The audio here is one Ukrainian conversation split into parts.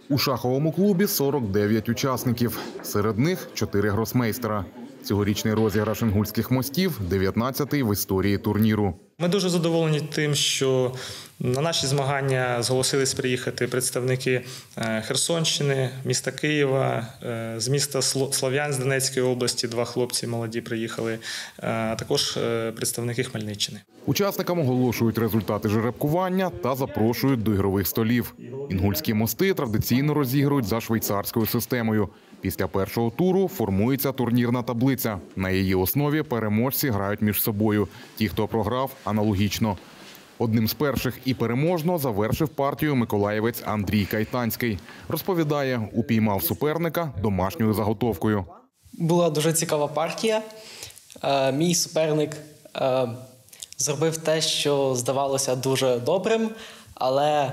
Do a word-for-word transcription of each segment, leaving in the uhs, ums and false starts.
У шаховому клубі сорок дев'ять учасників. Серед них чотири гросмейстера. Цьогорічний розіграш інгульських мостів – дев'ятнадцятий в історії турніру. Ми дуже задоволені тим, що на наші змагання зголосились приїхати представники Херсонщини, міста Києва, з міста Слов'янськ Донецької області, два хлопці молоді приїхали, а також представники Хмельниччини. Учасникам оголошують результати жеребкування та запрошують до ігрових столів. Інгульські мости традиційно розігрують за швейцарською системою. Після першого туру формується турнірна таблиця. На її основі переможці грають між собою. Ті, хто програв – аналогічно. Одним з перших і переможно завершив партію миколаївець Андрій Кайтанський. Розповідає, упіймав суперника домашньою заготовкою. Була дуже цікава партія. Мій суперник зробив те, що здавалося дуже добрим, але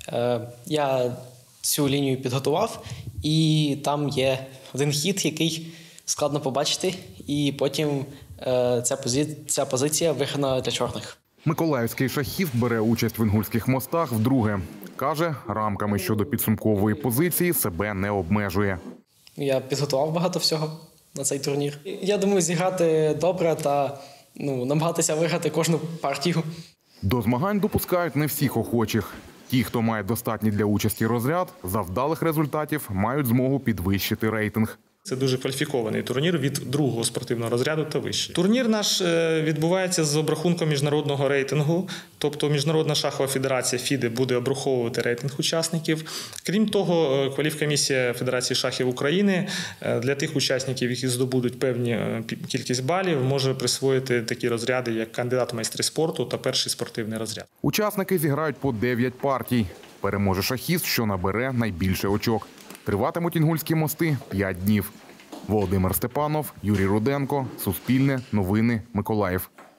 я цю лінію підготував, і там є один хід, який складно побачити, і потім ця позиція, ця позиція виграна для чорних. Миколаївський шахіст бере участь в інгульських мостах вдруге. Каже, рамками щодо підсумкової позиції себе не обмежує. Я підготував багато всього на цей турнір. Я думаю, зіграти добре та ну, намагатися виграти кожну партію. До змагань допускають не всіх охочих. Ті, хто має достатній для участі розряд, за вдалих результатів мають змогу підвищити рейтинг. Це дуже кваліфікований турнір від другого спортивного розряду та вище. Турнір наш відбувається з обрахунком міжнародного рейтингу, тобто Міжнародна шахова федерація ФІДе буде обраховувати рейтинг учасників. Крім того, кваліфкомісія Федерації шахів України для тих учасників, які здобудуть певні кількість балів, може присвоїти такі розряди, як кандидат в майстри спорту та перший спортивний розряд. Учасники зіграють по дев'ять партій. Переможе шахіст, що набере найбільше очок. Триватимуть інгульські мости п'ять днів. Володимир Степанов, Юрій Руденко, Суспільне, Новини, Миколаїв.